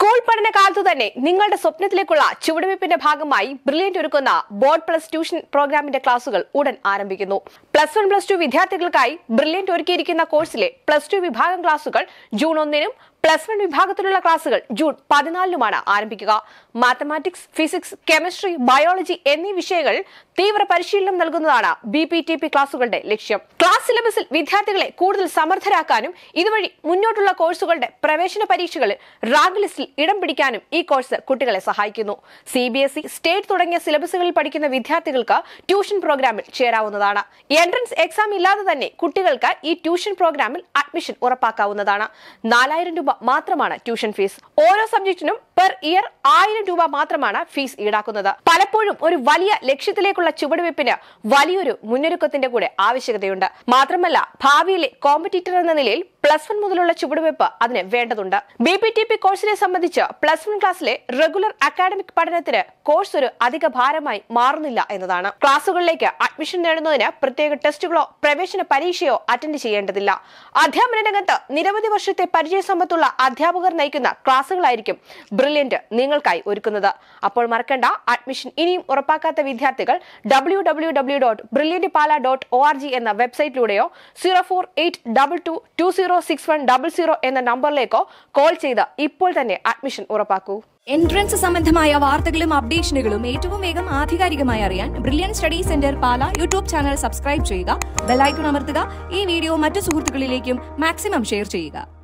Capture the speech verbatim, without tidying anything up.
School പഠനകാലത്തു തന്നെ നിങ്ങളുടെ സ്വപ്നത്തിലേക്കുള്ള ചുവടുവയ്പിന്റെ ഭാഗമായി ബ്രില്യന്റ് ഒരുക്കുന്ന ബോർഡ് പ്ലസ് ട്യൂഷൻ പ്രോഗ്രാമിന്റെ ക്ലാസുകൾ ഉടൻ ആരംഭിക്കുന്നു. പ്ലസ് വൺ പ്ലസ് ടു വിദ്യാർത്ഥികൾക്കായി ബ്രില്യന്റ് ഒരുക്കിയിരിക്കുന്ന കോഴ്സിലെ പ്ലസ് ടു വിഭാഗം ക്ലാസുകൾ ജൂൺ ഒന്നിനും പ്ലസ് വൺ വിഭാഗത്തിലുള്ള ക്ലാസുകൾ ജൂൺ പതിനാലിനുമാണ് ആരംഭിക്കുക. മാത്തമാറ്റിക്സ്, ഫിസിക്സ്, കെമിസ്ട്രി, ബയോളജി എന്നീ വിഷയങ്ങൾ തീവ്ര പരിശീലനം നൽകുന്നതാണ് ബി പി ടി പി ക്ലാസുകളുടെ ലക്ഷ്യം. ക്ലാസ് സിലബസിൽ വിദ്യാർത്ഥികളെ കൂടുതൽ സമർത്ഥരാക്കാനും ഇതുവഴി മുന്നോട്ടുള്ള കോഴ്സുകളുടെ പ്രവേശന പരീക്ഷകളിൽ റാങ്ക് ലിസ്റ്റിൽ ഇടം പിടിക്കാനും ഈ കോഴ്സ് കുട്ടികളെ സഹായിക്കുന്നു. C B S E, state തുടങ്ങിയ സിലബസുകളിൽ പഠിക്കുന്ന വിദ്യാർത്ഥികൾക്ക് ട്യൂഷൻ പ്രോഗ്രാമിൽ ചേരാവുന്നതാണ്. എൻട്രൻസ് എക്സാം ഇല്ലാതെ തന്നെ കുട്ടികൾക്ക് ഈ ട്യൂഷൻ പ്രോഗ്രാമിൽ അഡ്മിഷൻ ഉറപ്പാക്കാവുന്നതാണ്. നാലായിരം രൂപ മാത്രമാണ് ട്യൂഷൻ ഫീസ്. ഓരോ സബ്ജക്റ്റിനും പെർ ഇയർ ആയിരം രൂപ മാത്രമാണ് ഫീസ് ഈടാക്കുന്നത്. പലപ്പോഴും ഒരു വലിയ ലക്ഷ്യത്തിലേക്കുള്ള ചുവടുവയ്പ്പിന് വലിയൊരു മുന്നൊരുക്കത്തിന്റെ കൂടെ ആവശ്യകതയുണ്ട്. മാത്രമല്ല, ഭാവിയിലെ കോമ്പറ്റീറ്റർ എന്ന നിലയിൽ പ്ലസ് വൺ മുതലുള്ള ചുവടുവയ്പ് അതിന് വേണ്ടതുണ്ട്. ബി പി ടി പി കോഴ്സിനെ സംബന്ധിച്ച് പ്ലസ് വൺ ക്ലാസ്സിലെ റെഗുലർ അക്കാഡമിക് പഠനത്തിന് കോഴ്സ് ഒരു അധിക ഭാരമായി മാറുന്നില്ല എന്നതാണ്. ക്ലാസുകളിലേക്ക് അഡ്മിഷൻ നേടുന്നതിന് പ്രത്യേക ടെസ്റ്റുകളോ പ്രവേശന പരീക്ഷയോ അറ്റൻഡ് ചെയ്യേണ്ടതില്ല. അധ്യാപന രംഗത്ത് നിരവധി വർഷത്തെ പരിചയസമ്പത്തുള്ള അധ്യാപകർ നയിക്കുന്ന ക്ലാസുകളായിരിക്കും ബ്രില്യന്റ് നിങ്ങൾക്കായി ഒരുക്കുന്നത്. അപ്പോൾ മറക്കണ്ട, അഡ്മിഷൻ ഇനിയും ഉറപ്പാക്കാത്ത വിദ്യാർത്ഥികൾ W W W dot Brilliant Pala dot O R G എന്ന വെബ്സൈറ്റിലൂടെയോ zero four eight double two two zero six one double zero എന്ന നമ്പറിലേക്കോ കോൾ ചെയ്ത് ഇപ്പോൾ തന്നെ അഡ്മിഷൻ ഉറപ്പാക്കൂ. എൻട്രൻസ് സംബന്ധമായ വാർത്തകളും അപ്ഡേഷനുകളും ഏറ്റവും വേഗം ആധികാരികമായി അറിയാൻ Brilliant study centre Pala YouTube channel subscribe ചെയ്യുക, ബെൽ ഐക്കൺ അമർത്തുക, ഈ വീഡിയോ മറ്റു സുഹൃത്തുക്കളിലേക്കും മാക്സിമം ഷെയർ ചെയ്യുക.